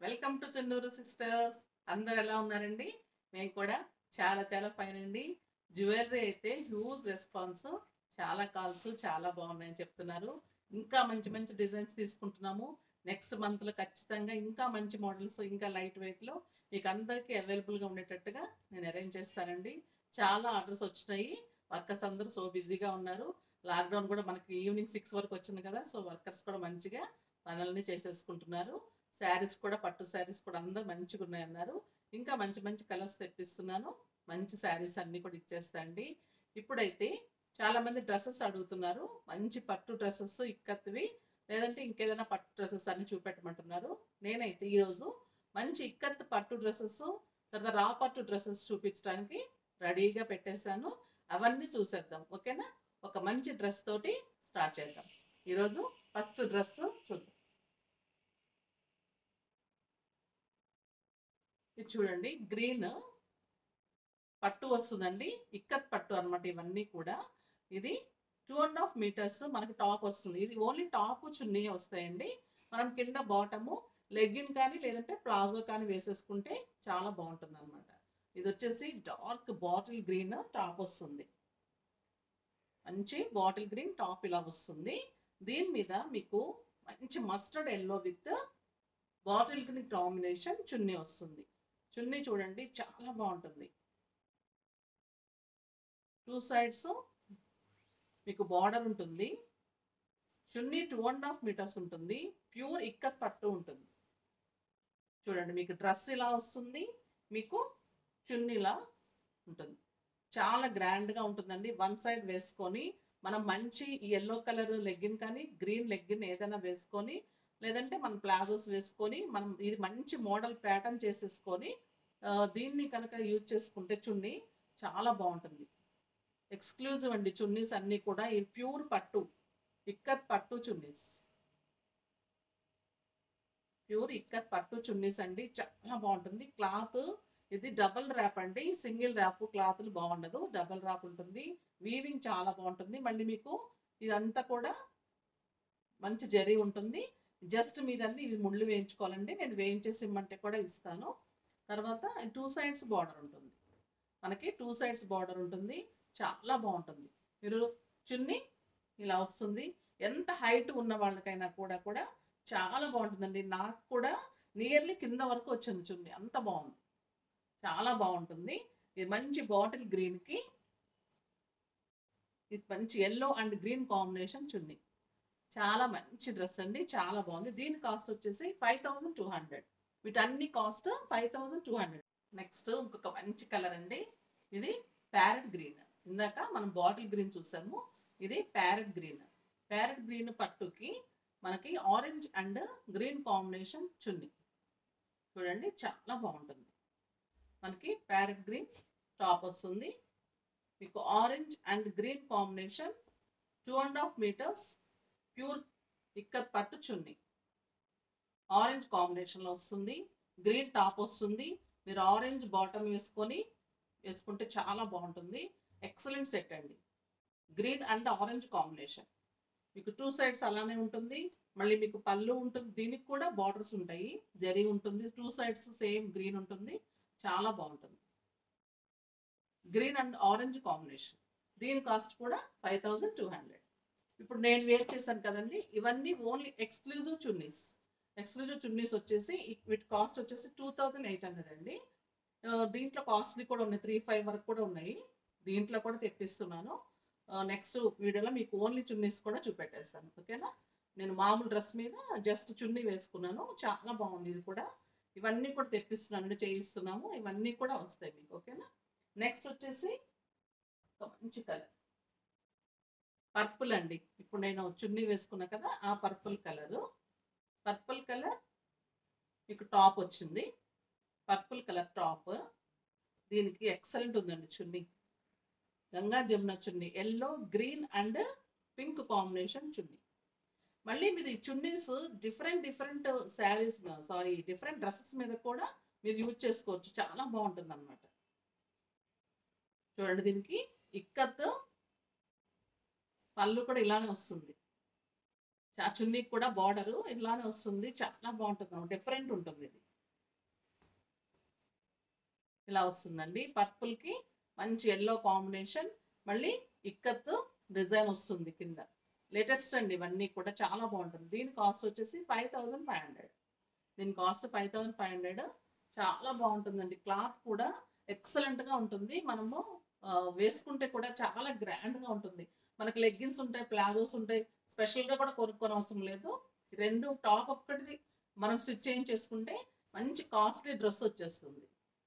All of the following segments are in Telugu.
Welcome to Chennur sisters. అందరు ఎలా ఉన్నారండి? మేము కూడా చాలా చాలా ఫైన్ అండి. జ్యువెలరీ అయితే హ్యూజ్ రెస్పాన్స్, చాలా కాల్స్ చాలా బాగున్నాయని చెప్తున్నారు. ఇంకా మంచి మంచి డిజైన్స్ తీసుకుంటున్నాము. నెక్స్ట్ మంత్లో ఖచ్చితంగా ఇంకా మంచి మోడల్స్, ఇంకా లైట్ వెయిట్లో మీకు అందరికీ అవైలబుల్గా ఉండేటట్టుగా నేను అరేంజ్ చేస్తానండి. చాలా ఆర్డర్స్ వచ్చినాయి. వర్కర్స్ అందరూ సో బిజీగా ఉన్నారు. లాక్డౌన్ కూడా మనకి ఈవినింగ్ 6 వరకు వచ్చింది కదా, సో వర్కర్స్ కూడా మంచిగా పనులని చేసేసుకుంటున్నారు. శారీస్ కూడా, పట్టు శారీస్ కూడా అందరూ మంచిగా ఉన్నాయన్నారు. ఇంకా మంచి మంచి కలర్స్ తెప్పిస్తున్నాను. మంచి శారీస్ అన్నీ కూడా ఇచ్చేస్తా అండి. ఇప్పుడైతే చాలామంది డ్రెస్సెస్ అడుగుతున్నారు. మంచి పట్టు డ్రెస్సెస్ ఇక్కత్వి, లేదంటే ఇంకేదైనా పట్టు డ్రెస్సెస్ అన్ని చూపెట్టమంటున్నారు. నేనైతే ఈరోజు మంచి ఇక్కత్ పట్టు డ్రెస్సెస్, తర్వాత రా పట్టు డ్రెస్సెస్ చూపించడానికి రెడీగా పెట్టేశాను. అవన్నీ చూసేద్దాం, ఓకేనా? ఒక మంచి డ్రెస్ తోటి స్టార్ట్ చేద్దాం. ఈరోజు ఫస్ట్ డ్రెస్ చూద్దాం. ఇది చూడండి, గ్రీన్ పట్టు వస్తుందండి. ఇక్కత్ పట్టు అనమాట ఇవన్నీ కూడా. ఇది 2.5 మీటర్స్ మనకి టాప్ వస్తుంది. ఇది ఓన్లీ టాప్ చున్నీ వస్తాయండి. మనం కింద బాటము లెగ్గిన్ కానీ లేదంటే ప్లాజో కానీ వేసేసుకుంటే చాలా బాగుంటుంది అనమాట. ఇది వచ్చేసి డార్క్ బాటిల్ గ్రీన్ టాప్ వస్తుంది. మంచి బాటిల్ గ్రీన్ టాప్ ఇలా వస్తుంది. దీని మీద మీకు మంచి mustard yellow with bottle green combination చున్నీ వస్తుంది. చున్నీ చూడండి చాలా బాగుంటుంది. 2 సైడ్స్ మీకు బార్డర్ ఉంటుంది. చున్నీ 2.5 మీటర్స్ ఉంటుంది. ప్యూర్ ఇక్కత్ పట్టు ఉంటుంది. చూడండి, మీకు డ్రెస్ ఇలా వస్తుంది, మీకు చున్నీలా ఉంటుంది. చాలా గ్రాండ్గా ఉంటుందండి. వన్ సైడ్ వేసుకొని మనం మంచి ఎల్లో కలర్ లెగ్గిన్ కానీ గ్రీన్ లెగ్గిన్ ఏదైనా వేసుకొని, లేదంటే మనం ప్లాజోస్ వేసుకొని, మనం ఇది మంచి మోడల్ ప్యాటర్న్ చేసేసుకొని దీన్ని కనుక యూజ్ చేసుకుంటే చున్నీ చాలా బాగుంటుంది. ఎక్స్క్లూజివ్ అండి చున్నీస్ అన్నీ కూడా. ఈ ప్యూర్ పట్టు ఇక్కత్ పట్టు చున్నీస్, ప్యూర్ ఇక్కత్ పట్టు చున్నీస్ అండి. చాలా బాగుంటుంది క్లాత్. ఇది డబుల్ ర్యాప్ అండి, సింగిల్ ర్యాప్ క్లాత్లు బాగుండదు, డబుల్ ర్యాప్ ఉంటుంది. వీవింగ్ చాలా బాగుంటుంది. మళ్ళీ మీకు ఇదంతా కూడా మంచి జరీ ఉంటుంది. జస్ట్ మీరన్నీ ఇది ముళ్ళు వేయించుకోవాలండి. నేను వేయించేసి ఇమ్మంటే కూడా ఇస్తాను. తర్వాత 2 సైడ్స్ బార్డర్ ఉంటుంది. మనకి 2 సైడ్స్ బార్డర్ ఉంటుంది. చాలా బాగుంటుంది. మీరు చున్నీ ఇలా వస్తుంది. ఎంత హైట్ ఉన్న వాళ్ళకైనా కూడా చాలా బాగుంటుందండి. నాకు కూడా నియర్లీ కింద వరకు వచ్చింది చున్నీ, అంత బాగుంది. చాలా బాగుంటుంది. ఇది మంచి బాటిల్ గ్రీన్కి ఇది మంచి ఎల్లో అండ్ గ్రీన్ కాంబినేషన్ చున్నీ. చాలా మంచి డ్రెస్ అండి, చాలా బాగుంది. దీని కాస్ట్ వచ్చేసి 5200. వీటన్ని కాస్ట్ 5200. నెక్స్ట్ ఇంకొక మంచి కలర్ అండి. ఇది ప్యారెట్ గ్రీన్. ఇందాక మనం బాటిల్ గ్రీన్ చూసాము, ఇది ప్యారెట్ గ్రీన్. ప్యారెట్ గ్రీన్ పట్టుకి మనకి ఆరెంజ్ అండ్ గ్రీన్ కాంబినేషన్ చున్నీ. చూడండి చాలా బాగుంటుంది. మనకి ప్యారెట్ గ్రీన్ టాప్ వస్తుంది. మీకు orange and green combination 2.5 meters pure ikat పట్టు చున్నీ. ఆరెంజ్ కాంబినేషన్లో వస్తుంది. గ్రీన్ టాప్ వస్తుంది. మీరు ఆరెంజ్ బాటమ్ వేసుకుంటే చాలా బాగుంటుంది. ఎక్సలెంట్ సెట్ అండి. Green and orange combination. మీకు 2 సైడ్స్ అలానే ఉంటుంది. మళ్ళీ మీకు పళ్ళు ఉంటుంది. దీనికి కూడా బార్డర్స్ ఉంటాయి, జరీ ఉంటుంది. 2 సైడ్స్ సేమ్ గ్రీన్ ఉంటుంది. చాలా బాగుంటుంది. Green and orange combination. దీని కాస్ట్ కూడా 5200. ఇప్పుడు నేను వేర్ చేశాను కదండి, ఇవన్నీ ఓన్లీ ఎక్స్క్లూజివ్ చున్నీస్. ఎక్స్క్లూజివ్ చున్నీస్ వచ్చేసి వీటి కాస్ట్ వచ్చేసి 2800 అండి. దీంట్లో కాస్ట్లీ కూడా ఉన్నాయి, 3-5 వరకు కూడా ఉన్నాయి. దీంట్లో కూడా తెప్పిస్తున్నాను. నెక్స్ట్ వీడియోలో మీకు ఓన్లీ చున్నీస్ కూడా చూపెట్టేస్తాను, ఓకేనా? నేను మామూలు డ్రెస్ మీద జస్ట్ చున్నీ వేసుకున్నాను. చాలా బాగుంది ఇది కూడా. ఇవన్నీ కూడా తెప్పిస్తున్నాను, చేయిస్తున్నాము. ఇవన్నీ కూడా వస్తాయి మీకు, ఓకేనా? నెక్స్ట్ వచ్చేసి ఒక మంచి కలర్ పర్పుల్ అండి. ఇప్పుడు నేను చున్నీ వేసుకున్నా కదా, ఆ పర్పుల్ కలర్ మీకు టాప్ వచ్చింది. Purple colour top. దీనికి ఎక్సలెంట్ ఉందండి చున్నీ. గంగా జమున చున్నీ, yellow green and pink combination చున్నీ. మళ్ళీ మీరు ఈ చున్నీస్ డిఫరెంట్ శారీస్, డిఫరెంట్ డ్రెస్సెస్ మీద కూడా మీరు యూజ్ చేసుకోవచ్చు. చాలా బాగుంటుంది అనమాట. చూడండి, దీనికి ఇక్కత్ పళ్ళు కూడా ఇలానే వస్తుంది. చున్నీకి కూడా బార్డరు ఇలానే వస్తుంది. చాలా బాగుంటుంది, డిఫరెంట్ ఉంటుంది ఇది. ఇలా వస్తుందండి. పర్పుల్కి మంచి ఎల్లో కాంబినేషన్, మళ్ళీ ఇక్కత్ డిజైన్ వస్తుంది కింద. లేటెస్ట్ అండి ఇవన్నీ కూడా, చాలా బాగుంటుంది. దీని కాస్ట్ వచ్చేసి 5500. దీని కాస్ట్ 5500. చాలా బాగుంటుందండి. క్లాత్ కూడా ఎక్సలెంట్గా ఉంటుంది. మనము వేసుకుంటే కూడా చాలా గ్రాండ్గా ఉంటుంది. మనకి లెగ్గిన్స్ ఉంటాయి, ప్లాజోస్ ఉంటాయి, స్పెషల్గా కూడా కొనుక్కోని అవసరం లేదు. రెండు టాప్ ఒక్కటి మనం స్టిచ్ చేయించేసుకుంటే మంచి కాస్ట్లీ డ్రెస్ వచ్చేస్తుంది.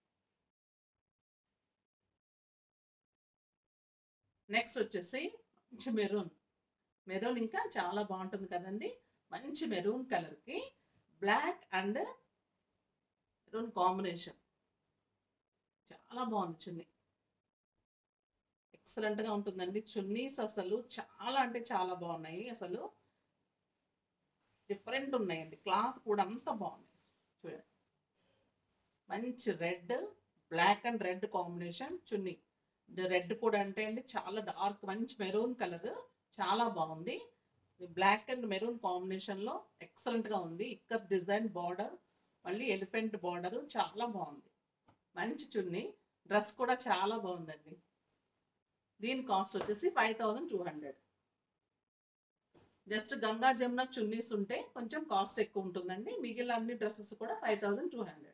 నెక్స్ట్ వచ్చేసి మంచి మెరూన్. మెరూన్ ఇంకా చాలా బాగుంటుంది కదండి. మంచి మెరూన్ కలర్కి బ్లాక్ అండ్ మెరూన్ కాంబినేషన్, చాలా బాగుంది. చున్నీ ఎక్సలెంట్గా ఉంటుందండి. చున్నీస్ అసలు చాలా అంటే చాలా బాగున్నాయి. అసలు డిఫరెంట్ ఉన్నాయండి. క్లాత్ కూడా అంత బాగుంది. చూడండి, మంచి red, black and red combination చున్నీ. రెడ్ కూడా అంటే అండి చాలా డార్క్, మంచి మెరూన్ కలర్, చాలా బాగుంది. బ్లాక్ అండ్ మెరూన్ కాంబినేషన్లో ఎక్సలెంట్గా ఉంది. ఇక్కత్ డిజైన్ బార్డర్, మళ్ళీ ఎలిఫెంట్ బార్డర్, చాలా బాగుంది. మంచి చున్నీ. డ్రెస్ కూడా చాలా బాగుందండి. దీని కాస్ట్ వచ్చేసి 5200. జస్ట్ గంగా జమున చున్నీస్ ఉంటే కొంచెం కాస్ట్ ఎక్కువ ఉంటుందండి. మిగిలిన అన్ని డ్రెస్సెస్ కూడా 5200.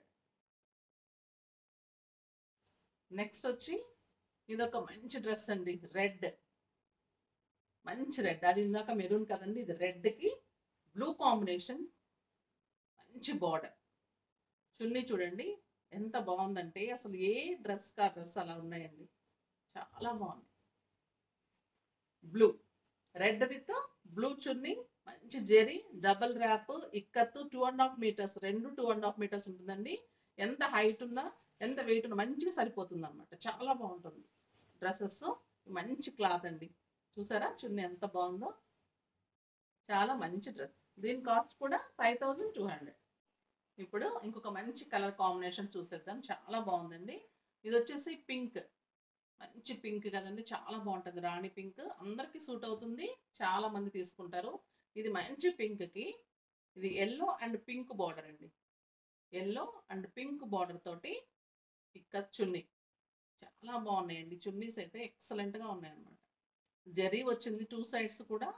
నెక్స్ట్ వచ్చి ఇదొక మంచి డ్రెస్ అండి. రెడ్, మంచి రెడ్. అది ఇందాక మెరూన్ కదండి, ఇది రెడ్కి బ్లూ కాంబినేషన్, మంచి బార్డర్. చున్నీ చూడండి ఎంత బాగుందంటే, అసలు ఏ డ్రెస్ కా డ్రెస్ అలా ఉన్నాయండి. చాలా బాగుంది. బ్లూ, రెడ్ విత్ బ్లూ చున్నీ, మంచి zari, double wrap, ikat 2.5 meters, రెండు 2.5 మీటర్స్ ఉంటుందండి. ఎంత హైట్ ఉన్నా, ఎంత వెయిట్ ఉన్నా మంచిగా సరిపోతుంది అనమాట. చాలా బాగుంటుంది డ్రెస్సెస్. మంచి క్లాత్ అండి. చూసారా చున్నీ ఎంత బాగుందో, చాలా మంచి డ్రెస్. దీని కాస్ట్ కూడా 5200. ఇప్పుడు ఇంకొక మంచి కలర్ కాంబినేషన్ చూసేద్దాం. చాలా బాగుందండి. ఇది వచ్చేసి పింక్, మంచి పింక్ కదండి, చాలా బాగుంటుంది. రాణి పింక్ అందరికీ సూట్ అవుతుంది, చాలా మంది తీసుకుంటారు. ఇది మంచి పింక్కి ఇది ఎల్లో అండ్ పింక్ బార్డర్ అండి. ఎల్లో అండ్ పింక్ బార్డర్ తోటి ఇక్కత్ చున్నీ, చాలా బాగున్నాయండి. చున్నీస్ అయితే ఎక్సలెంట్గా ఉన్నాయన్నమాట. జరీ వచ్చింది టూ సైడ్స్ కూడా,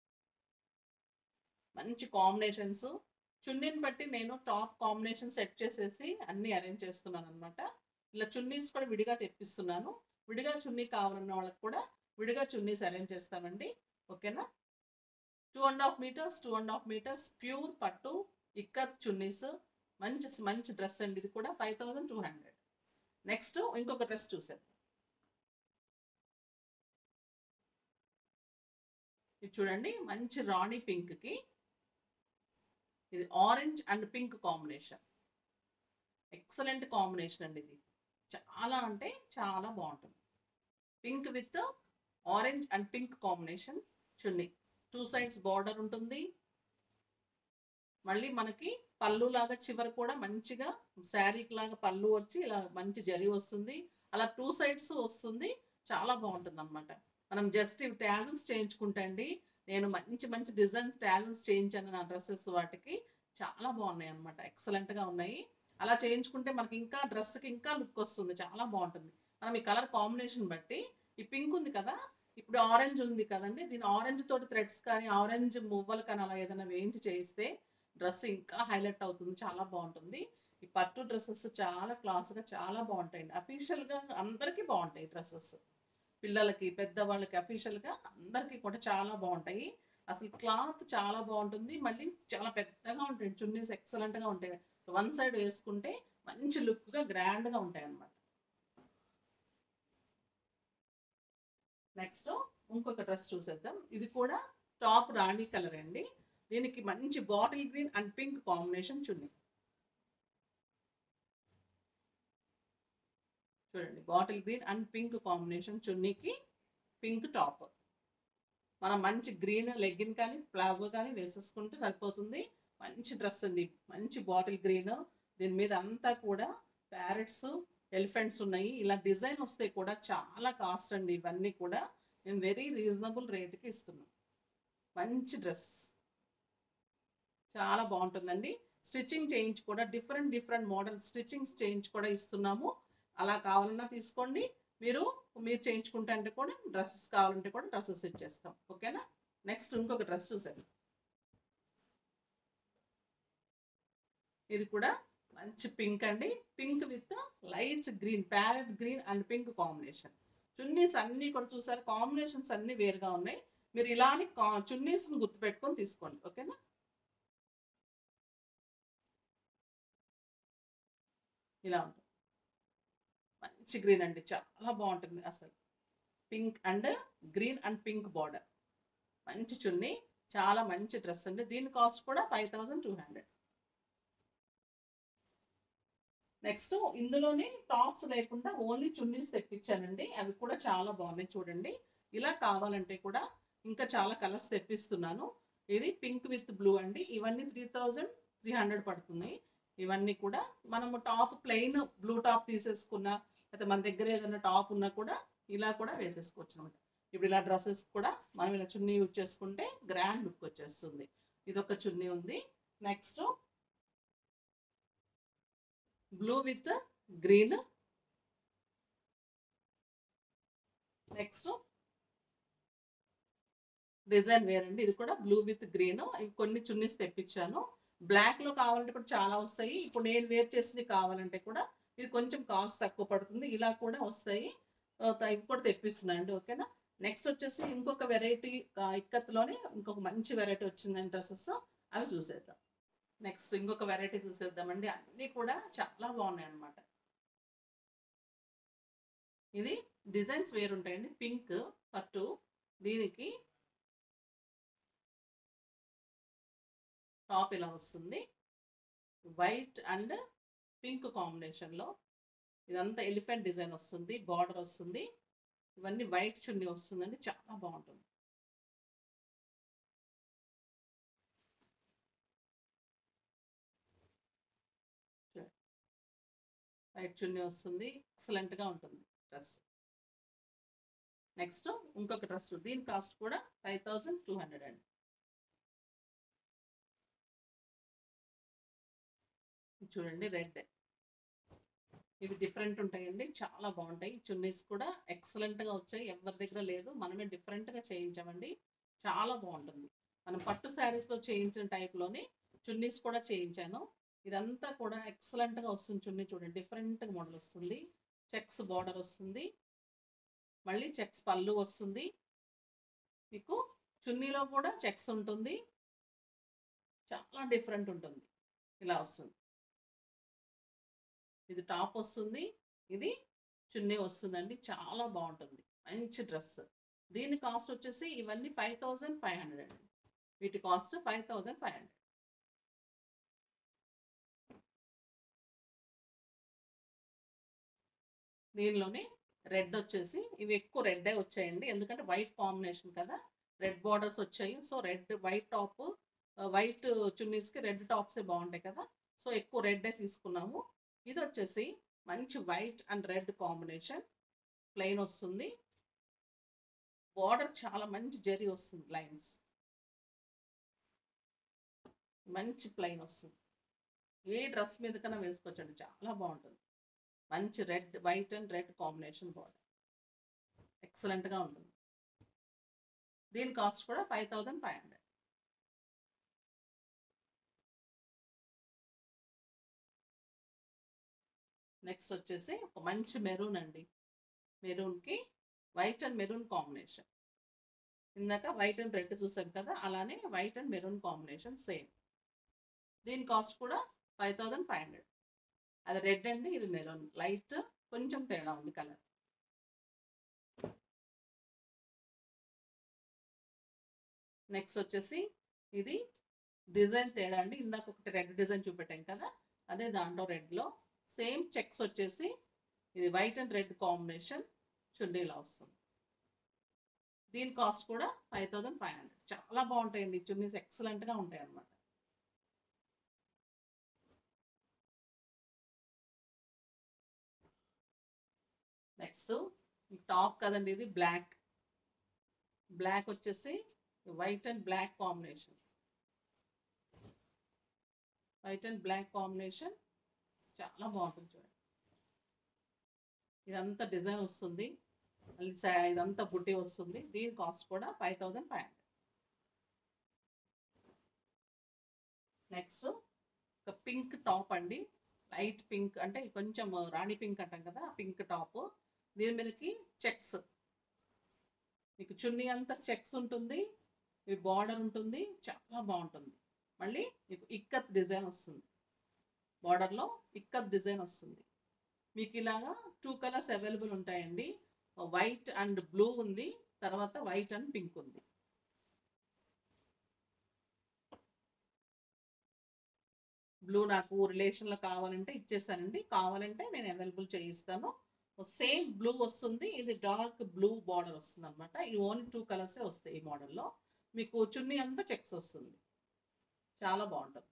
మంచి కాంబినేషన్స్. చున్నీని బట్టి నేను టాప్ కాంబినేషన్ సెట్ చేసేసి అన్నీ అరేంజ్ చేస్తున్నాను అనమాట. ఇలా చున్నీస్ కూడా విడిగా తెప్పిస్తున్నాను. విడిగా చున్నీ కావాలన్న వాళ్ళకి కూడా విడిగా చున్నీస్ అరేంజ్ చేస్తామండి. ఓకేనా. 2.5 మీటర్స్, 2.5 మీటర్స్ ప్యూర్ పట్టు ఇక్కత్ చున్నీస్. మంచి మంచి డ్రెస్ అండి. ఇది కూడా 5200. నెక్స్ట్ ఇంకొక డ్రెస్ చూసాను. ఇది చూడండి, మంచి రాణి పింక్కి ఇది orange and pink combination, excellent combination అండి. ఇది చాలా అంటే చాలా బాగుంటుంది. Pink with orange and pink combination చున్నీ, టూ సైడ్స్ బార్డర్ ఉంటుంది. మళ్ళీ మనకి పళ్ళు లాగా చివరి కూడా మంచిగా శారీకి లాగా పళ్ళు వచ్చి ఇలా మంచి జరీ వస్తుంది. అలా టూ సైడ్స్ వస్తుంది. చాలా బాగుంటుంది అనమాట. మనం జస్ట్ ఇవి ట్యాజల్స్ చేయించుకుంటే అండి, నేను మంచి మంచి డిజైన్స్ ట్యాజల్స్ చేయించాను నా డ్రెస్సెస్. వాటికి చాలా బాగున్నాయి అనమాట. ఎక్సలెంట్గా ఉన్నాయి. అలా చేయించుకుంటే మనకి ఇంకా డ్రెస్కి ఇంకా లుక్ వస్తుంది, చాలా బాగుంటుంది. మనం ఈ కలర్ కాంబినేషన్ బట్టి, ఈ పింక్ ఉంది కదా, ఇప్పుడు ఆరెంజ్ ఉంది కదండి, దీని ఆరెంజ్ తోటి థ్రెడ్స్ కానీ ఆరెంజ్ మువ్వలు కానీ అలా ఏదైనా వేయించి చేయిస్తే డ్రెస్ ఇంకా హైలైట్ అవుతుంది, చాలా బాగుంటుంది. ఈ పట్టు డ్రెస్సెస్ చాలా క్లాస్గా చాలా బాగుంటాయండి. అఫీషియల్గా అందరికీ బాగుంటాయి డ్రెస్సెస్. పిల్లలకి, పెద్దవాళ్ళకి, అఫీషియల్గా అందరికీ కూడా చాలా బాగుంటాయి. అసలు క్లాత్ చాలా బాగుంటుంది. మళ్ళీ చాలా పెద్దగా ఉంటాయి చున్నీస్, ఎక్సలెంట్గా ఉంటాయి. వన్ సైడ్ వేసుకుంటే మంచి లుక్గా గ్రాండ్గా ఉంటాయి అన్నమాట. నెక్స్ట్ ఇంకొక డ్రెస్ చూసేద్దాం. ఇది కూడా టాప్ రాణి కలర్ అండి. దీనికి మంచి bottle green and pink combination చున్నీ. చూడండి, bottle green and pink combination చున్నీకి పింక్ టాప్. మనం మంచి గ్రీన్ లెగ్గిన్ కానీ ప్లాజో కానీ వేసేసుకుంటే సరిపోతుంది. మంచి డ్రెస్ అండి, మంచి బాటిల్ గ్రీన్. దీని మీద అంతా కూడా ప్యారెట్స్, ఎలిఫెంట్స్ ఉన్నాయి. ఇలా డిజైన్ వస్తే కూడా చాలా కాస్ట్ అండి. ఇవన్నీ కూడా మేము వెరీ రీజనబుల్ రేట్కి ఇస్తున్నాం. మంచి డ్రెస్, చాలా బాగుంటుందండి. స్టిచ్చింగ్ చేయించి కూడా డిఫరెంట్ డిఫరెంట్ మోడల్ స్టిచ్చింగ్స్ చేయించి కూడా ఇస్తున్నాము. అలా కావాలన్నా తీసుకోండి. మీరు మీరు చేయించుకుంటే అంటే కూడా డ్రెస్సెస్ కావాలంటే కూడా డ్రెస్సెస్ ఇచ్చేస్తాం. ఓకేనా? నెక్స్ట్ ఇంకొక డ్రెస్ చూసాను. ఇది కూడా మంచి పింక్ అండి. Pink with light green, parrot green and pink combination. చున్నీస్ అన్నీ కూడా చూసారు, కాంబినేషన్స్ అన్నీ వేరుగా ఉన్నాయి. మీరు ఇలానే చున్నీస్ని గుర్తుపెట్టుకొని తీసుకోండి. ఓకేనా? ఇలా ఉంటుంది. మంచి గ్రీన్ అండి, చాలా బాగుంటుంది అసలు. Pink and green and pink border, మంచి చున్నీ, చాలా మంచి డ్రెస్ అండి. దీని కాస్ట్ కూడా 5200. నెక్స్ట్ ఇందులోనే టాప్స్ లేకుండా ఓన్లీ చున్నీస్ తెప్పించానండి. అవి కూడా చాలా బాగున్నాయి చూడండి. ఇలా కావాలంటే కూడా ఇంకా చాలా కలర్స్ తెప్పిస్తున్నాను. ఇది పింక్ విత్ బ్లూ అండి. ఇవన్నీ 3300 పడుతుంది. ఇవన్నీ కూడా మనము టాప్ ప్లెయిన్ బ్లూ టాప్ తీసేసుకున్న, అయితే మన దగ్గర ఏదైనా టాప్ ఉన్నా కూడా ఇలా కూడా వేసేసుకోవచ్చు అనమాట. ఇప్పుడు ఇలా డ్రెస్సెస్ కూడా మనం ఇలా చున్నీ యూజ్ చేసుకుంటే గ్రాండ్ లుక్ వచ్చేస్తుంది. ఇదొక చున్నీ ఉంది. Next blue with green. Next design wear అండి. ఇది కూడా బ్లూ విత్ గ్రీన్. కొన్ని చున్నీస్ తెప్పించాను. బ్లాక్ లో కావాలంటే కూడా చాలా వస్తాయి. ఇప్పుడు నేను వేర్ చేసింది కావాలంటే కూడా ఇది కొంచెం కాస్ట్ తక్కువ పడుతుంది. ఇలా కూడా వస్తాయి. ఇవి కూడా తెప్పిస్తున్నాను అండి. ఓకేనా? నెక్స్ట్ వచ్చేసి ఇంకొక వెరైటీ, ఇక్కత్లోనే ఇంకొక మంచి వెరైటీ వచ్చిందండి డ్రెస్సెస్. అవి చూసేద్దాం. నెక్స్ట్ ఇంకొక వెరైటీ చూసేద్దామండి. అన్నీ కూడా చాలా బాగున్నాయి అన్నమాట. ఇది డిజైన్స్ వేరుంటాయండి. పింక్ పట్టు, దీనికి టాప్ ఇలా వస్తుంది. వైట్ అండ్ పింక్ కాంబినేషన్లో ఇదంతా ఎలిఫెంట్ డిజైన్ వస్తుంది, బార్డర్ వస్తుంది. ఇవన్నీ వైట్ చున్నీ వస్తుందండి, చాలా బాగుంటుంది. వైట్ చున్నీ వస్తుంది, ఎక్సలెంట్గా ఉంటుంది డ్రెస్. నెక్స్ట్ ఇంకొక డ్రెస్, దీని కాస్ట్ కూడా 5200 అండి. చూడండి రెడ్, ఇవి డిఫరెంట్ ఉంటాయండి, చాలా బాగుంటాయి. చున్నీస్ కూడా ఎక్సలెంట్గా వచ్చాయి, ఎవరి దగ్గర లేదు, మనమే డిఫరెంట్గా చేయించామండి. చాలా బాగుంటుంది. మనం పట్టు శారీస్లో చేయించిన టైప్లోనే చున్నీస్ కూడా చేయించాను. ఇదంతా కూడా ఎక్సలెంట్గా వస్తుంది. చున్నీ చూడండి, డిఫరెంట్గా మోడల్ వస్తుంది. చెక్స్ బార్డర్ వస్తుంది, మళ్ళీ చెక్స్ పళ్ళు వస్తుంది. మీకు చున్నీలో కూడా చెక్స్ ఉంటుంది, చాలా డిఫరెంట్ ఉంటుంది. ఇలా వస్తుంది. ఇది టాప్ వస్తుంది, ఇది చున్నీ వస్తుందండి, చాలా బాగుంటుంది. మంచి డ్రెస్. దీని కాస్ట్ వచ్చేసి ఇవన్నీ 5500 అండి. వీటి కాస్ట్ 5500. దీనిలోనే రెడ్ వచ్చేసి, ఇవి ఎక్కువ రెడ్డే వచ్చాయండి, ఎందుకంటే వైట్ కాంబినేషన్ కదా, రెడ్ బార్డర్స్ వచ్చాయి. So red white top, white చున్నీస్కి రెడ్ టాప్సే బాగుంటాయి కదా, సో ఎక్కువ రెడ్డే తీసుకున్నాము. ఇది వచ్చేసి మంచి white and red combination, plain వస్తుంది. బార్డర్ చాలా మంచి జరీ వస్తుంది, లైన్స్, మంచి ప్లెయిన్ వస్తుంది. ఏ డ్రెస్ మీద కన్నా వేసుకోవచ్చండి, చాలా బాగుంటుంది. మంచి red, white and red combination border, ఎక్సలెంట్గా ఉంటుంది. దీని కాస్ట్ కూడా 5500. నెక్స్ట్ వచ్చేసి ఒక మంచి మెరూన్ అండి. మెరూన్కి వైట్ అండ్ మెరూన్ కాంబినేషన్. ఇందాక వైట్ అండ్ రెడ్ చూసాం కదా, అలానే white and maroon combination same. దీని కాస్ట్ కూడా 5500. అది రెడ్ అండి, ఇది మెరూన్, లైట్ కొంచెం తేడా ఉంది కలర్. నెక్స్ట్ వచ్చేసి ఇది డిజైన్ తేడా అండి. ఇందాక ఒకటి రెడ్ డిజైన్ చూపెట్టాం కదా, అదే దాంట్లో రెడ్లో సేమ్ చెక్స్ వచ్చేసి ఇది వైట్ అండ్ రెడ్ కాంబినేషన్ చున్నీలా వస్తుంది. దీని కాస్ట్ కూడా 5500. చాలా బాగుంటాయండి చున్నీస్, ఎక్సలెంట్గా ఉంటాయి అన్నమాట. నెక్స్ట్ టాప్ కదండి, ఇది బ్లాక్. బ్లాక్ వచ్చేసి white and black combination, white and black combination చాలా బాగుంటుంది చూడండి. ఇదంతా డిజైన్ వస్తుంది, మళ్ళీ ఇదంతా బుట్టి వస్తుంది. దీని కాస్ట్ కూడా 5500. నెక్స్ట్ ఒక పింక్ టాప్ అండి, లైట్ పింక్ అంటే కొంచెం రాణి పింక్ అంటాం కదా, ఆ పింక్ టాప్. దీని మీదకి చెక్స్, మీకు చున్నీ అంతా చెక్స్ ఉంటుంది, ఈ బార్డర్ ఉంటుంది, చాలా బాగుంటుంది. మళ్ళీ మీకు ఇక్కత్ డిజైన్ వస్తుంది, బార్డర్లో ఇక్కత్ డిజైన్ వస్తుంది. మీకు ఇలాగా 2 కలర్స్ అవైలబుల్ ఉంటాయండి, వైట్ అండ్ బ్లూ ఉంది, తర్వాత వైట్ అండ్ పింక్ ఉంది. బ్లూ నాకు రిలేషన్లో కావాలంటే ఇచ్చేసానండి, కావాలంటే నేను అవైలబుల్ చేయిస్తాను. సేమ్ బ్లూ వస్తుంది, ఇది డార్క్ బ్లూ బార్డర్ వస్తుంది అనమాట. ఇది ఓన్లీ 2 కలర్సే వస్తాయి ఈ మోడల్లో. మీకు చున్నీ అంతా చెక్స్ వస్తుంది, చాలా బాగుంటుంది.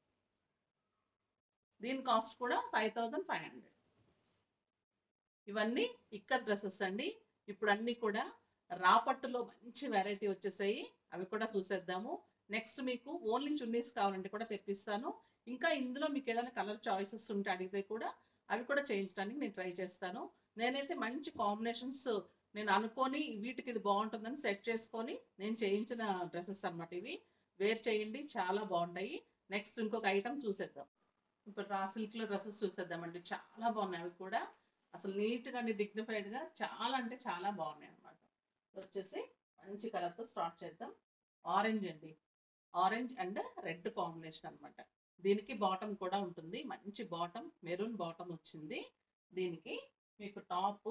దీని కాస్ట్ కూడా 5500. ఇవన్నీ ఇక్కత్ డ్రెస్సెస్ అండి. ఇప్పుడు అన్నీ కూడా రాపట్టులో మంచి వెరైటీ వచ్చేసాయి, అవి కూడా చూసేద్దాము. నెక్స్ట్ మీకు ఓన్లీ చున్నీస్ కావాలంటే కూడా తెప్పిస్తాను. ఇంకా ఇందులో మీకు ఏదైనా కలర్ చాయిసెస్ ఉంటే అడిగితే కూడా అవి కూడా చేయించడానికి నేను ట్రై చేస్తాను. నేనైతే మంచి కాంబినేషన్స్ నేను అనుకొని వీటికి ఇది బాగుంటుందని సెట్ చేసుకొని నేను చేయించిన డ్రెస్సెస్ అనమాట ఇవి. వేర్ చేయండి, చాలా బాగుంటాయి. నెక్స్ట్ ఇంకొక ఐటమ్ చూసేద్దాం. ఇప్పుడు రా సిల్క్లో డ్రెస్సెస్ చూసేద్దామండి, చాలా బాగున్నాయి అవి కూడా. అసలు నీట్గా అండి, డిగ్నిఫైడ్గా, చాలా అంటే చాలా బాగున్నాయి అనమాట. వచ్చేసి మంచి కలర్తో స్టార్ట్ చేద్దాం. ఆరెంజ్ అండి, ఆరెంజ్ అండ్ రెడ్ కాంబినేషన్ అనమాట. దీనికి బాటమ్ కూడా ఉంటుంది, మంచి బాటమ్, మెరూన్ బాటమ్ వచ్చింది. దీనికి మీకు టాప్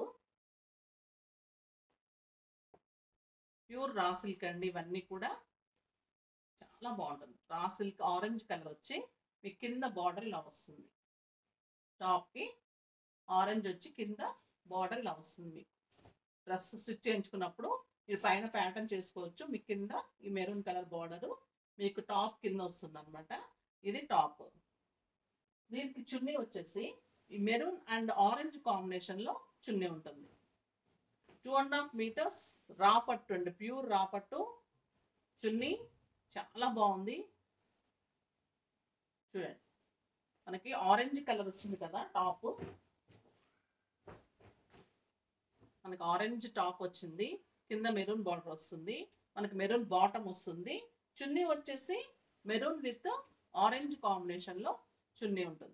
ప్యూర్ రా సిల్క్ అండి, ఇవన్నీ కూడా చాలా బాగుంటుంది. రా సిల్క్ ఆరెంజ్ కలర్ వచ్చి మీకు కింద బార్డర్ ఇలా వస్తుంది, టాప్కి ఆరెంజ్ వచ్చి కింద బార్డర్ ఇలా వస్తుంది. మీకు డ్రెస్ స్టిచ్ చేయించుకున్నప్పుడు మీరు పైన ప్యాటర్న్ చేసుకోవచ్చు. మీకు కింద ఈ మెరూన్ కలర్ బార్డరు మీకు టాప్ కింద వస్తుంది అనమాట. ఇది టాప్. దీనికి చున్నీ వచ్చేసి ఈ మెరూన్ అండ్ ఆరెంజ్ కాంబినేషన్లో చున్నీ ఉంటుంది. 2.5 మీటర్స్ రా పట్టు అండి, ప్యూర్ రా పట్టు చున్నీ, చాలా బాగుంది. చూడండి, మనకి ఆరెంజ్ కలర్ వచ్చింది కదా టాప్, మనకి ఆరెంజ్ టాప్ వచ్చింది, కింద మెరూన్ బార్డర్ వస్తుంది, మనకి మెరూన్ బాటమ్ వస్తుంది. చున్నీ వచ్చేసి మెరూన్ విత్ ఆరెంజ్ కాంబినేషన్లో చున్నీ ఉంటుంది.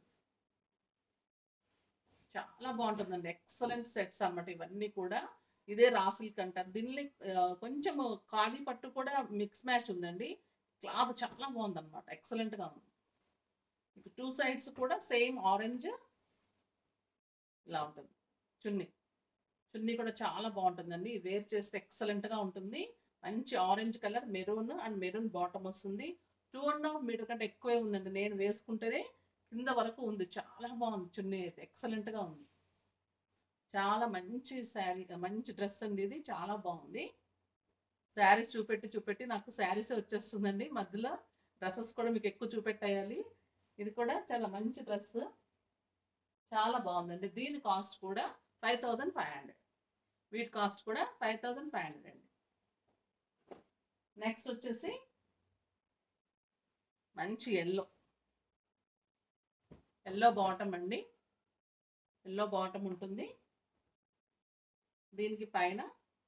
చాలా బాగుంటుందండి, ఎక్సలెంట్ సెట్స్ అన్నమాట ఇవన్నీ కూడా. ఇదే రా సిల్క్ అంటారు దీన్ని. కొంచెం ఖాళీ పట్టు కూడా మిక్స్ మ్యాచ్ ఉందండి, క్లాత్ చాలా బాగుందన్నమాట, ఎక్సలెంట్గా ఉంది. మీకు 2 సైడ్స్ కూడా సేమ్ ఆరెంజ్ ఇలా ఉంటుంది. చున్నీ చున్నీ కూడా చాలా బాగుంటుందండి, వేర్ చేస్తే ఎక్సలెంట్గా ఉంటుంది. మంచి orange colour, maroon and maroon bottom వస్తుంది. 2.5 మీటర్ కంటే ఎక్కువే ఉందండి, నేను వేసుకుంటేనే కింద వరకు ఉంది. చాలా బాగుంది చున్నీ అయితే, ఎక్సలెంట్గా ఉంది. చాలా మంచి శారీ, మంచి డ్రెస్ అండి ఇది, చాలా బాగుంది. శారీస్ చూపెట్టి చూపెట్టి నాకు శారీసే వచ్చేస్తుందండి, మధ్యలో డ్రెస్సెస్ కూడా మీకు ఎక్కువ చూపెట్టేయాలి. ఇది కూడా చాలా మంచి డ్రెస్, చాలా బాగుందండి. దీని కాస్ట్ కూడా 5500. వీటి కాస్ట్ కూడా 5500 అండి. నెక్స్ట్ వచ్చేసి మంచి ఎల్లో, ఎల్లో బాటమ్ అండి, ఎల్లో బాటమ్ ఉంటుంది. దీనికి పైన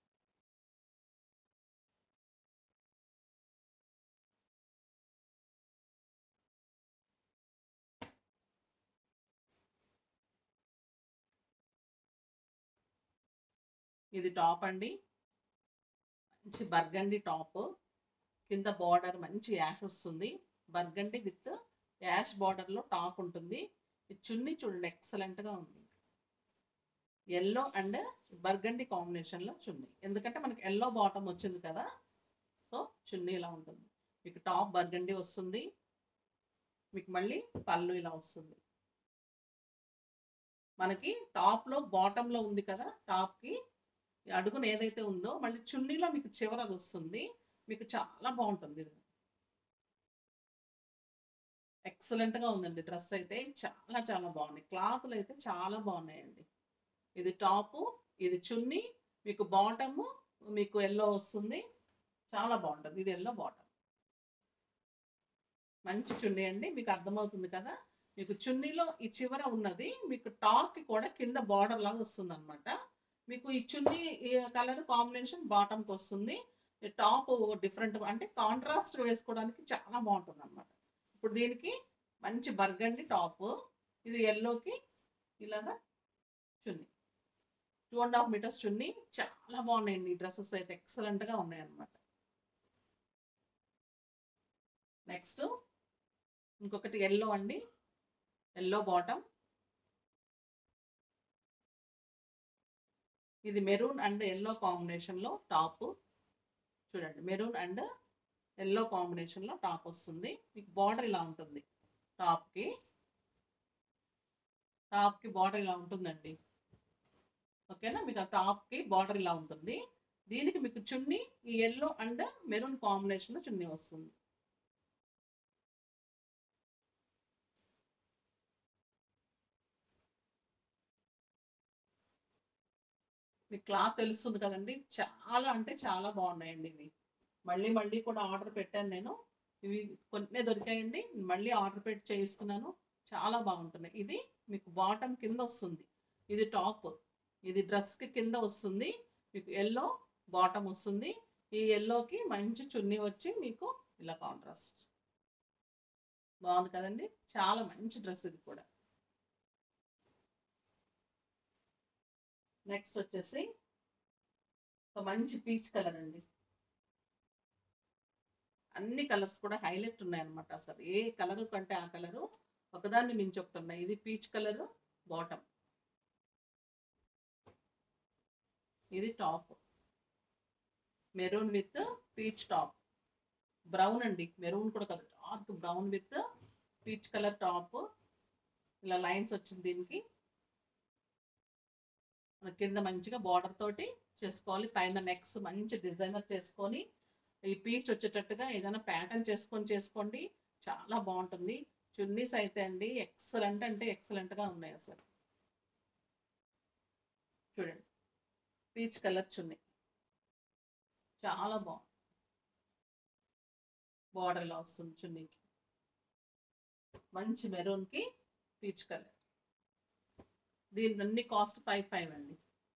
ఇది టాప్ అండి, మంచి బర్గండి టాప్, కింద బార్డర్ మంచి యాష్ వస్తుంది, బర్గండి విత్ యాష్ బార్డర్లో టాప్ ఉంటుంది. ఈ చున్నీ చూడండి, ఎక్సలెంట్గా ఉంది. ఎల్లో అండ్ బర్గండి కాంబినేషన్లో చున్నీ, ఎందుకంటే మనకి ఎల్లో బాటమ్ వచ్చింది కదా, సో చున్నీ ఇలా ఉంటుంది. మీకు టాప్ బర్గండి వస్తుంది, మీకు మళ్ళీ పళ్ళు ఇలా వస్తుంది. మనకి టాప్లో బాటంలో ఉంది కదా, టాప్కి అడుగున ఏదైతే ఉందో మళ్ళీ చున్నీలో మీకు చివర అది వస్తుంది. మీకు చాలా బాగుంటుంది, ఇది ఎక్సలెంట్గా ఉందండి. డ్రెస్ అయితే చాలా చాలా బాగున్నాయి, క్లాత్లు అయితే చాలా బాగున్నాయండి. ఇది టాపు, ఇది చున్నీ, మీకు బాటము మీకు ఎల్లో వస్తుంది, చాలా బాగుంటుంది. ఇది ఎల్లో బాటమ్, మంచి చున్నీ అండి, మీకు అర్థమవుతుంది కదా. మీకు చున్నీలో ఈ చివర ఉన్నది మీకు టాప్కి కూడా కింద బార్డర్ లాగా వస్తుంది అనమాట. మీకు ఈ చున్నీ ఈ కలర్ కాంబినేషన్ బాటమ్కి వస్తుంది. ఈ టాప్ డిఫరెంట్ అంటే కాంట్రాస్ట్ వేసుకోవడానికి చాలా బాగుంటుంది అనమాట. ఇప్పుడు దీనికి మంచి బర్గండి టాప్, ఇది ఎల్లోకి ఇలాగా చున్నీ 2.5 మీటర్స్ చున్నీ. చాలా బాగున్నాయండి ఈ డ్రెస్సెస్ అయితే, ఎక్సలెంట్గా ఉన్నాయి అనమాట. నెక్స్ట్ ఇంకొకటి ఎల్లో అండి, ఎల్లో బాటమ్. ఇది మెరూన్ అండ్ ఎల్లో కాంబినేషన్లో టాప్. చూడండి, మెరూన్ అండ్ ఎల్లో కాంబినేషన్లో టాప్ వస్తుంది. మీకు బార్డర్ ఇలా ఉంటుంది. టాప్కి బార్డర్ ఇలా ఉంటుందండి. ఓకేనా, మీకు ఆ టాప్కి బార్డర్ ఇలా ఉంటుంది. దీనికి మీకు చున్నీ ఈ ఎల్లో అండ్ మెరూన్ కాంబినేషన్లో చున్నీ వస్తుంది. మీకు క్లాత్ తెలుస్తుంది కదండి, చాలా అంటే చాలా బాగున్నాయండి ఇవి. మళ్ళీ మళ్ళీ కూడా ఆర్డర్ పెట్టాను నేను. ఇవి కొన్ని దొరికాయండి, మళ్ళీ ఆర్డర్ పెట్టి చేయిస్తున్నాను. చాలా బాగుంటున్నాయి. ఇది మీకు బాటమ్ కింద వస్తుంది, ఇది టాప్, ఇది డ్రెస్కి కింద వస్తుంది. మీకు ఎల్లో బాటమ్ వస్తుంది. ఈ ఎల్లోకి మంచి చున్నీ వచ్చి మీకు ఇలా కాంట్రాస్ట్ బాగుంది కదండి. చాలా మంచి డ్రెస్ ఇది కూడా. నెక్స్ట్ వచ్చేసి ఒక మంచి పీచ్ కలర్ అండి. అన్ని కలర్స్ కూడా హైలైట్ ఉన్నాయన్నమాట. అసలు ఏ కలర్ కంటే ఆ కలరు ఒకదాన్ని మించి ఒకటి ఉన్నాయి. ఇది పీచ్ కలర్ బాటమ్, ఇది top maroon with peach top. Brown అండి, మెరూన్ కూడా కాదు, dark brown with peach colour top. ఇలా లైన్స్ వచ్చింది దీనికి. మన కింద మంచిగా బార్డర్ తోటి చేసుకోవాలి. పైన నెక్స్ మంచి డిజైనర్ చేసుకొని ఈ పీచ్ వచ్చేటట్టుగా ఏదైనా ప్యాటర్న్ చేసుకోండి. చాలా బాగుంటుంది. చున్నీస్ అయితే అండి ఎక్సలెంట్ అంటే ఎక్సలెంట్గా ఉన్నాయి అసలు. చూడండి, పీచ్ కలర్ చున్నీ చాలా బాగుంది. బార్డర్ ఇలా వస్తుంది చున్నీకి, మంచి మెరూన్కి పీచ్ కలర్. దీని అన్ని కాస్ట్ 5,500 అండి.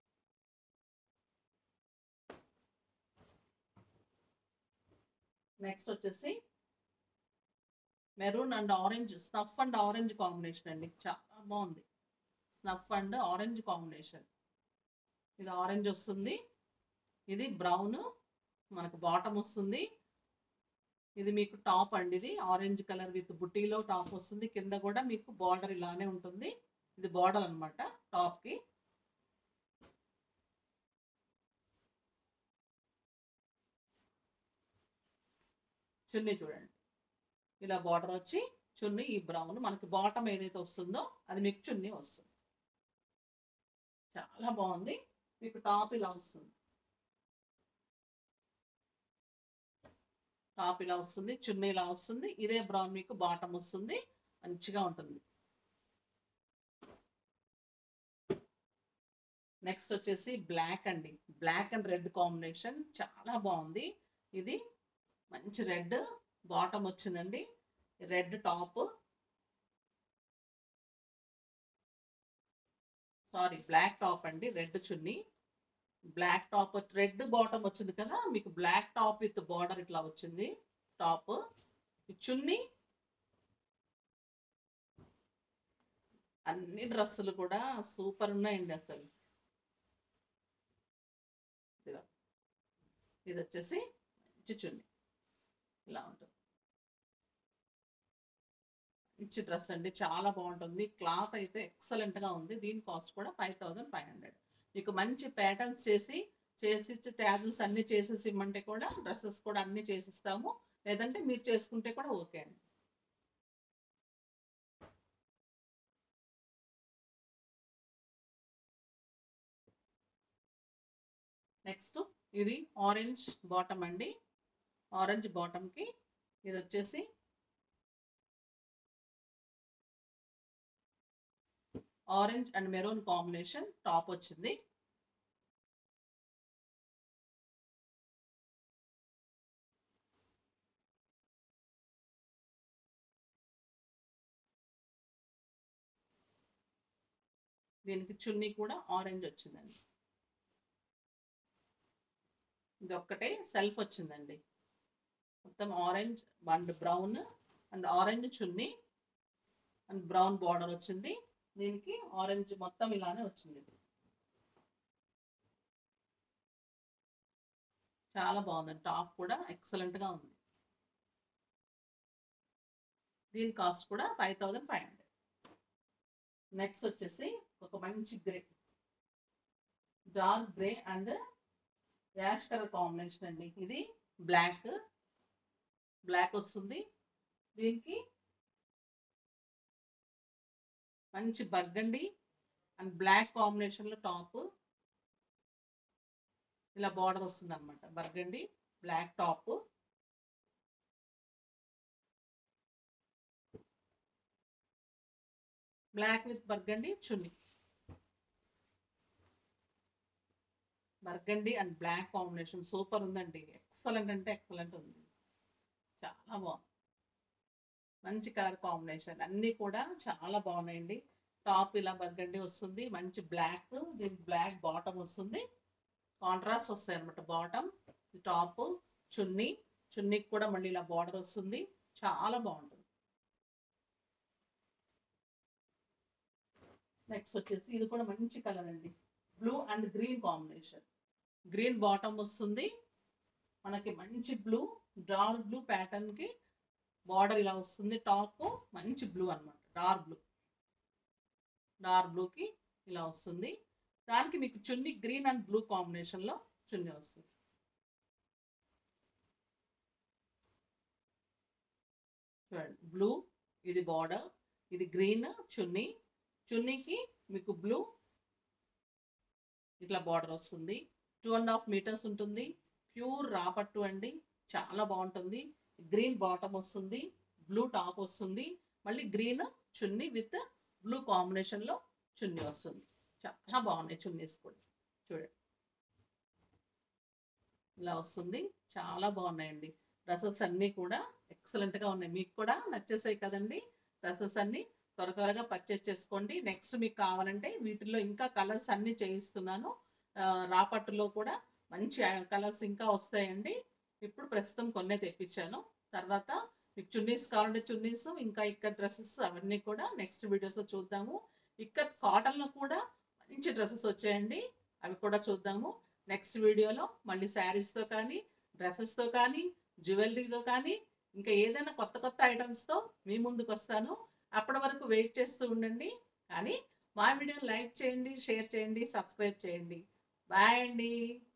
నెక్స్ట్ వచ్చేసి maroon and orange, snuff and orange combination అండి. చాలా బాగుంది. Snuff and orange combination. ఇది ఆరెంజ్ వస్తుంది, ఇది బ్రౌన్ మనకు బాటమ్ వస్తుంది. ఇది మీకు టాప్ అండి, ఇది ఆరెంజ్ కలర్ విత్ బుట్టీలో టాప్ వస్తుంది. కింద కూడా మీకు బార్డర్ ఇలానే ఉంటుంది. ఇది బార్డర్ అనమాట టాప్కి. చున్నీ చూడండి, ఇలా బార్డర్ వచ్చి చున్నీ ఈ బ్రౌన్, మనకి బాటమ్ ఏదైతే వస్తుందో అది మీకు చున్నీ వస్తుంది. చాలా బాగుంది. మీకు టాప్ ఇలా వస్తుంది, టాప్ ఇలా వస్తుంది, చున్నీ ఇలా వస్తుంది. ఇదే బ్రౌన్ మీకు బాటమ్ వస్తుంది, మంచిగా ఉంటుంది. నెక్స్ట్ వచ్చేసి బ్లాక్ అండి, బ్లాక్ అండ్ రెడ్ కాంబినేషన్ చాలా బాగుంది. ఇది మంచి రెడ్ బాటమ్ వచ్చిందండి, red top, sorry black top అండి, రెడ్ చున్నీ, బ్లాక్ టాప్, రెడ్ బాటమ్ వచ్చింది కదా, మీకు బ్లాక్ టాప్ విత్ బార్డర్ ఇట్లా వచ్చింది టాప్. చున్నీ అన్ని డ్రెస్సులు కూడా సూపర్ ఉన్నాయండి అసలు. ఇది వచ్చేసి మంచి చున్నీ ఇలా ఉంటుంది. మంచి డ్రెస్ అండి, చాలా బాగుంటుంది. క్లాత్ అయితే ఎక్సలెంట్గా ఉంది. దీని కాస్ట్ కూడా 5,500. మీకు మంచి ప్యాటర్న్స్ చేసి ట్యాజల్స్ అన్నీ చేసేసి ఇమ్మంటే కూడా డ్రెస్సెస్ కూడా అన్నీ చేసిస్తాము. లేదంటే మీరు చేసుకుంటే కూడా ఓకే అండి. నెక్స్ట్ ఇది ఆరెంజ్ బాటమ్ అండి, ఆరెంజ్ బాటమ్కి ఇది వచ్చేసి orange and maroon combination top వచ్చింది. దీనికి చున్నీ కూడా ఆరెంజ్ వచ్చిందండి. ఇది ఒక్కటే సెల్ఫ్ వచ్చిందండి. మొత్తం orange and brown and orange చున్నీ అండ్ బ్రౌన్ బార్డర్ వచ్చింది. దీనికి ఆరెంజ్ మొత్తం ఇలానే వచ్చింది. చాలా బాగుందండి. టాప్ కూడా ఎక్సలెంట్గా ఉంది. దీని కాస్ట్ కూడా 5500. నెక్స్ట్ వచ్చేసి ఒక మంచి grey, dark grey and ash colour combination అండి. ఇది బ్లాక్ వస్తుంది. దీనికి మంచి బర్గండి అండ్ బ్లాక్ కాంబినేషన్లో టాప్ ఇలా బార్డర్ వస్తుంది అనమాట. Burgundy black top, black with burgundy చున్నీ. Burgundy and black combination super ఉందండి. ఎక్సలెంట్ అంటే ఎక్సలెంట్ ఉంది. చాలా బాగుంది. మంచి కలర్ కాంబినేషన్ అన్నీ కూడా చాలా బాగున్నాయండి. టాప్ ఇలా బర్గండి వస్తుంది. మంచి బ్లాక్, దీనికి బ్లాక్ బాటమ్ వస్తుంది. కాంట్రాస్ట్ వస్తాయి అనమాట. బాటమ్, టాప్, చున్నీకి కూడా మళ్ళీ ఇలా బార్డర్ వస్తుంది. చాలా బాగుంటుంది. నెక్స్ట్ వచ్చేసి ఇది కూడా మంచి కలర్ అండి. Blue and green combination. Green bottom వస్తుంది మనకి. మంచి బ్లూ, డార్క్ బ్లూ ప్యాటర్న్కి బార్డర్ ఇలా వస్తుంది. టాప్ మంచి బ్లూ అనమాట. డార్క్ బ్లూకి ఇలా వస్తుంది. దానికి మీకు చున్నీ గ్రీన్ అండ్ బ్లూ కాంబినేషన్లో చున్నీ వస్తుంది. చూడండి, బ్లూ ఇది బార్డర్, ఇది గ్రీన్ చున్నీకి మీకు బ్లూ ఇట్లా బార్డర్ వస్తుంది. 2.5 మీటర్స్ ఉంటుంది. ప్యూర్ రాపట్టు అండి. చాలా బాగుంటుంది. గ్రీన్ బాటమ్ వస్తుంది, బ్లూ టాప్ వస్తుంది, మళ్ళీ గ్రీన్ చున్నీ విత్ బ్లూ కాంబినేషన్లో చున్నీ వస్తుంది. చాలా బాగున్నాయి చున్నీస్ కూడా. చూడండి ఇలా వస్తుంది. చాలా బాగున్నాయండి. డ్రెస్సెస్ అన్నీ కూడా ఎక్సలెంట్గా ఉన్నాయి. మీకు కూడా నచ్చేసాయి కదండి డ్రెస్సెస్ అన్నీ. త్వరగా పర్చేస్ చేసుకోండి. నెక్స్ట్ మీకు కావాలంటే వీటిల్లో ఇంకా కలర్స్ అన్నీ చేయిస్తున్నాను. రాపట్టులో కూడా మంచి కలర్స్ ఇంకా వస్తాయండి. ఇప్పుడు ప్రస్తుతం కొన్నే తెప్పించాను. తర్వాత మీకు చున్నీస్ కావాలంటే చున్నీస్, ఇంకా ఇక్కడ డ్రెస్సెస్ అవన్నీ కూడా నెక్స్ట్ వీడియోస్లో చూద్దాము. ఇక్కడ కాటన్లో కూడా మంచి డ్రెస్సెస్ వచ్చాయండి. అవి కూడా చూద్దాము నెక్స్ట్ వీడియోలో. మళ్ళీ శారీస్తో కానీ, డ్రెస్సెస్తో కానీ, జ్యువెలరీతో కానీ, ఇంకా ఏదైనా కొత్త ఐటమ్స్తో మీ ముందుకు వస్తాను. అప్పటి వరకు వెయిట్ చేస్తూ ఉండండి. కానీ మా వీడియోని లైక్ చేయండి, షేర్ చేయండి, సబ్స్క్రైబ్ చేయండి. బాయ్ అండి.